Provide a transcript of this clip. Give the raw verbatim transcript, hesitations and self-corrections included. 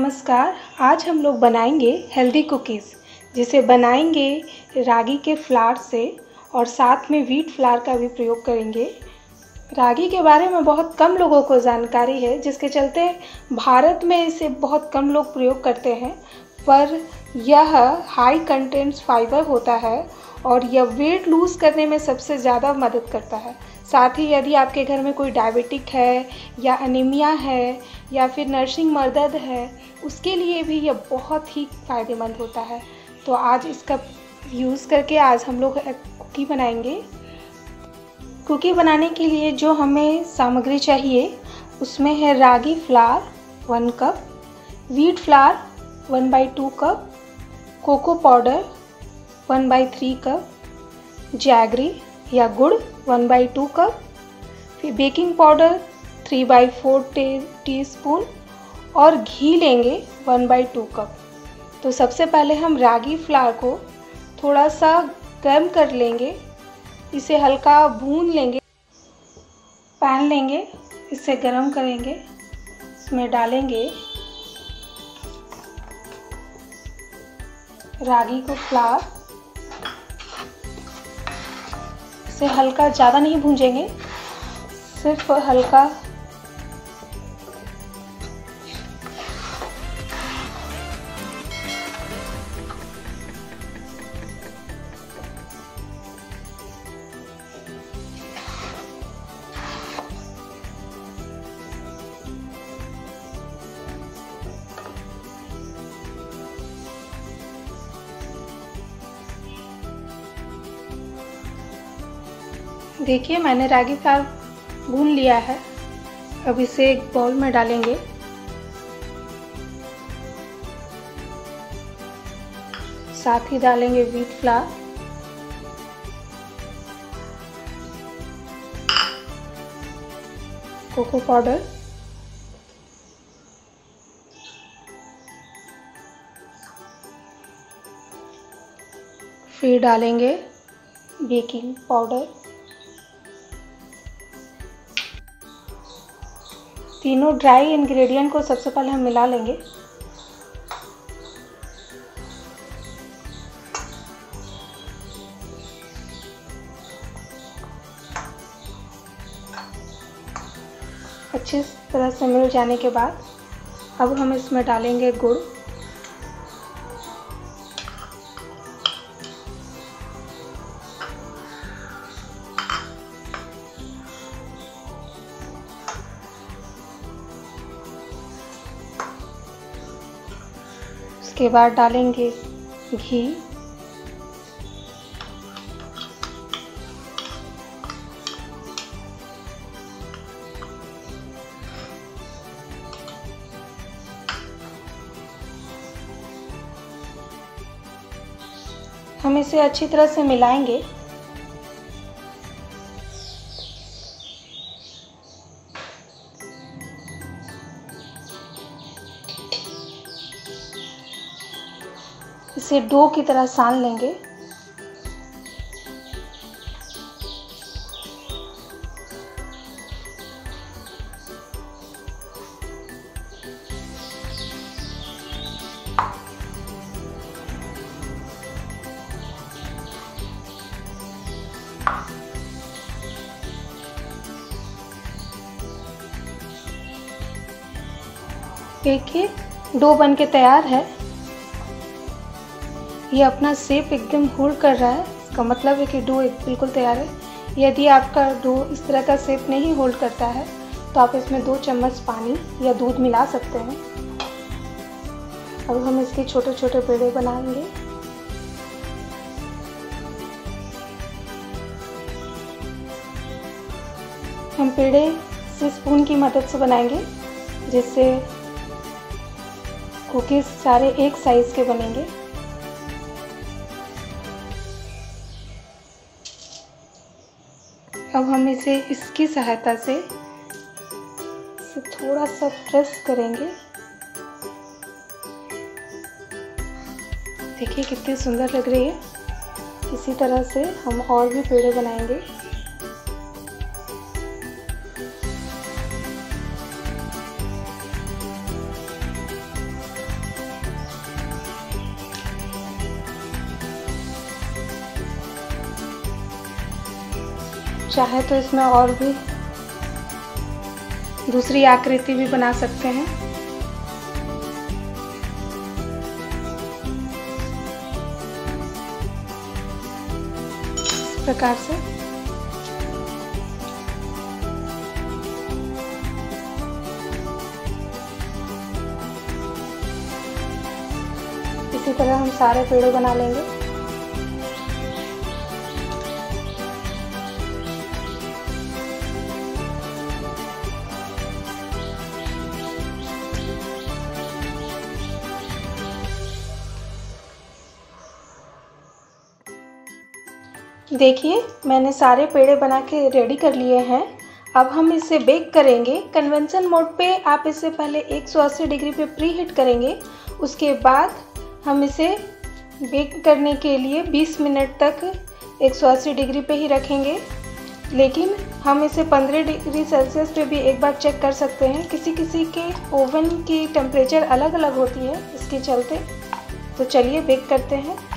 नमस्कार। आज हम लोग बनाएंगे हेल्दी कुकीज़, जिसे बनाएंगे रागी के फ्लावर से और साथ में व्हीट फ्लावर का भी प्रयोग करेंगे। रागी के बारे में बहुत कम लोगों को जानकारी है, जिसके चलते भारत में इसे बहुत कम लोग प्रयोग करते हैं, पर यह हाई कंटेंट्स फाइबर होता है और यह वेट लूज़ करने में सबसे ज़्यादा मदद करता है। साथ ही यदि आपके घर में कोई डायबिटिक है या एनीमिया है या फिर नर्सिंग मदद है, उसके लिए भी यह बहुत ही फ़ायदेमंद होता है। तो आज इसका यूज़ करके आज हम लोग कुकी बनाएंगे। कुकी बनाने के लिए जो हमें सामग्री चाहिए उसमें है ragi flour one cup, wheat flour one by two cup, cocoa powder one by three cup, jaggery या गुड़ वन बाई टू कप, फिर baking powder three by four teaspoon और घी लेंगे वन बाई टू कप। तो सबसे पहले हम रागी फ्लावर को थोड़ा सा गर्म कर लेंगे, इसे हल्का भून लेंगे। पैन लेंगे, इसे गर्म करेंगे, इसमें डालेंगे रागी को फ्लावर, इसे हल्का, ज़्यादा नहीं भूंजेंगे, सिर्फ हल्का देखिए मैंने रागी फ्लावर भून लिया है। अब इसे एक बाउल में डालेंगे। साथ ही डालेंगे व्हीट फ्लावर, कोको पाउडर, फिर डालेंगे बेकिंग पाउडर। तीनों ड्राई इंग्रेडिएंट को सबसे पहले हम मिला लेंगे। अच्छी तरह से मिल जाने के बाद अब हम इसमें डालेंगे गुड़, उसके बाद डालेंगे घी, हम इसे अच्छी तरह से मिलाएंगे। इसे डो की तरह सान लेंगे। देखिए डो बनके तैयार है। ये अपना शेप एकदम होल्ड कर रहा है, इसका मतलब है कि डो एक बिल्कुल तैयार है। यदि आपका डो इस तरह का शेप नहीं होल्ड करता है तो आप इसमें दो चम्मच पानी या दूध मिला सकते हैं। अब हम इसके छोटे छोटे पेड़े बनाएंगे। हम पेड़े से स्पून की मदद से बनाएंगे, जिससे कुकीज़ सारे एक साइज़ के बनेंगे। अब हम इसे इसकी सहायता से इसे थोड़ा सा प्रेस करेंगे। देखिए कितनी सुंदर लग रही है। इसी तरह से हम और भी पेड़े बनाएंगे। चाहे तो इसमें और भी दूसरी आकृति भी बना सकते हैं। इस प्रकार से इसी तरह हम सारे पेड़ों बना लेंगे। देखिए मैंने सारे पेड़े बना के रेडी कर लिए हैं। अब हम इसे बेक करेंगे। कन्वेंशन मोड पे आप इसे पहले एक सौ अस्सी डिग्री पे प्री हीट करेंगे। उसके बाद हम इसे बेक करने के लिए बीस मिनट तक एक सौ अस्सी डिग्री पे ही रखेंगे, लेकिन हम इसे पंद्रह डिग्री सेल्सियस पे भी एक बार चेक कर सकते हैं। किसी किसी के ओवन की टेम्परेचर अलग अलग होती है इसके चलते। तो चलिए बेक करते हैं।